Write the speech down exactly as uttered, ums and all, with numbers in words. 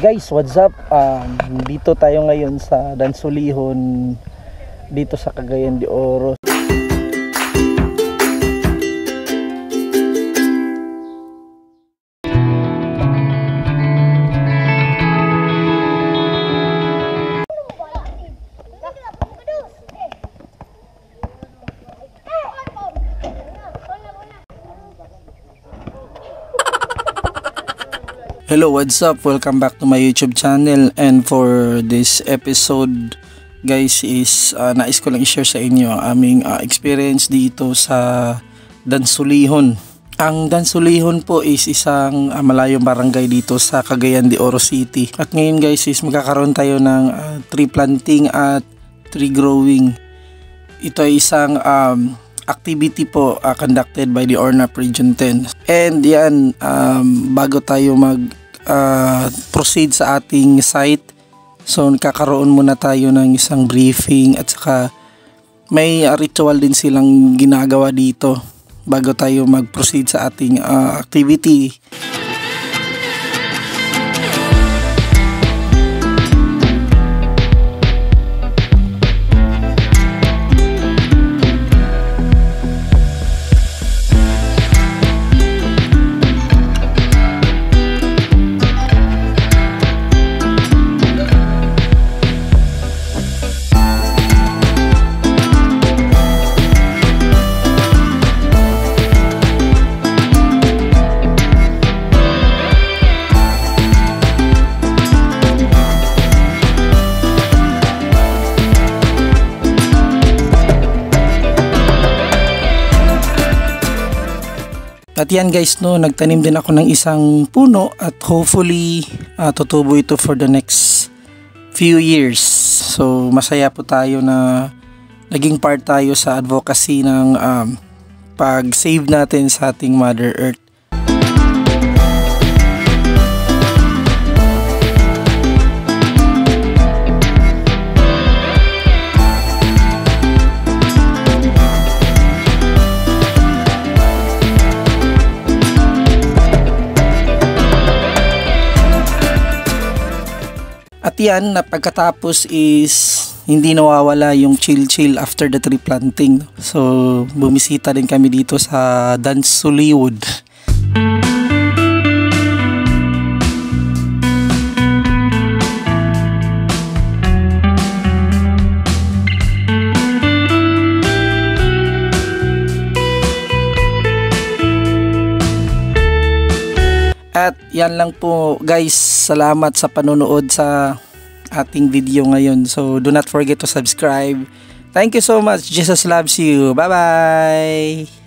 Guys, what's up? Um, dito tayo ngayon sa Dansulihon dito sa Cagayan de Oro. Hello, what's up? Welcome back to my YouTube channel, and for this episode guys is uh, nais ko lang i-share sa inyo ang aming uh, experience dito sa Dansulihon. Ang Dansulihon po is isang uh, malayong barangay dito sa Cagayan de Oro City. At ngayon guys is magkakaroon tayo ng uh, tree planting at tree growing. Ito ay isang um, activity po uh, conducted by the O R N A P Region ten. And yan, um, bago tayo mag uh, proceed sa ating site, so nakakaroon muna tayo ng isang briefing at saka may uh, ritual din silang ginagawa dito bago tayo mag proceed sa ating uh, activity. At yan guys, no, nagtanim din ako ng isang puno at hopefully uh, tutubo ito for the next few years. So masaya po tayo na naging part tayo sa advocacy ng um, pag-save natin sa ating Mother Earth. At yan, na pagkatapos is hindi nawawala yung chill-chill after the tree planting. So, bumisita din kami dito sa Dansulihon. At yan lang po guys, salamat sa panonood sa ating video ngayon. So do not forget to subscribe. Thank you so much. Jesus loves you. Bye bye.